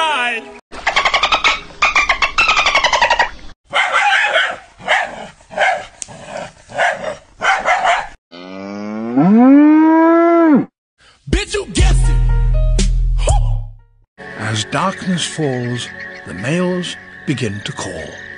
die! Bitch, you guessed it! As darkness falls, the males begin to call.